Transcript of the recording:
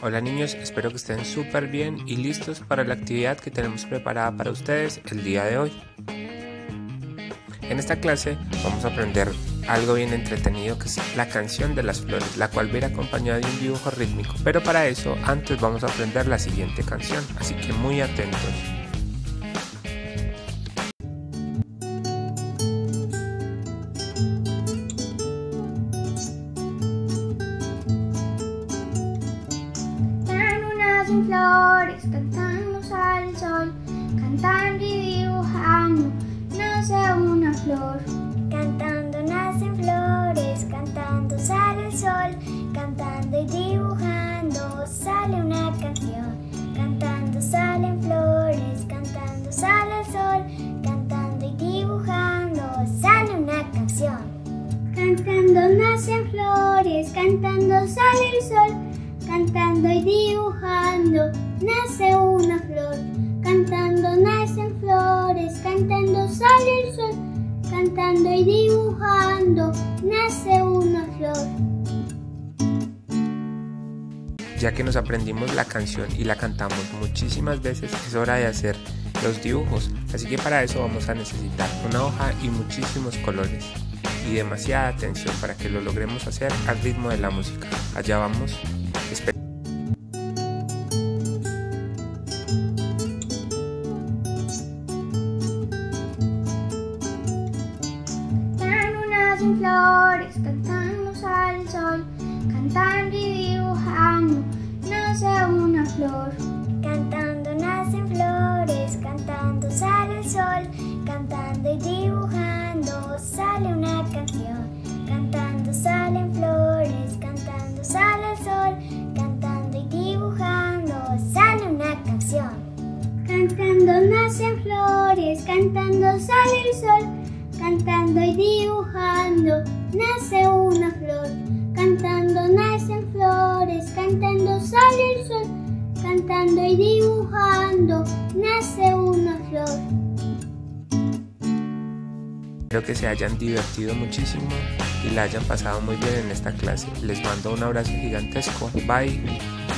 Hola niños, espero que estén súper bien y listos para la actividad que tenemos preparada para ustedes el día de hoy. En esta clase vamos a aprender algo bien entretenido que es la canción de las flores, la cual va a ir acompañada de un dibujo rítmico. Pero para eso antes vamos a aprender la siguiente canción, así que muy atentos. Sin flores, cantando al sol, cantando y dibujando, nace una flor. Cantando nacen flores, cantando sale el sol, cantando y dibujando sale una canción. Cantando salen flores, cantando sale el sol, cantando y dibujando sale una canción. Cantando nacen flores, cantando sale el sol, cantando y dibujando, nace una flor. Cantando nacen flores, cantando sale el sol, cantando y dibujando, nace una flor. Ya que nos aprendimos la canción y la cantamos muchísimas veces, es hora de hacer los dibujos. Así que para eso vamos a necesitar una hoja y muchísimos colores y demasiada atención para que lo logremos hacer al ritmo de la música. Allá vamos. Sin flores, cantando al sol, cantando y dibujando, nace una flor. Cantando nacen flores, cantando sale el sol, cantando y dibujando sale una canción. Cantando salen flores, cantando sale el sol, cantando y dibujando sale una canción. Cantando nacen flores, cantando sale el sol, cantando y dibujando, nace una flor. Cantando nacen flores, cantando sale el sol, cantando y dibujando, nace una flor. Espero que se hayan divertido muchísimo y la hayan pasado muy bien en esta clase. Les mando un abrazo gigantesco. Bye.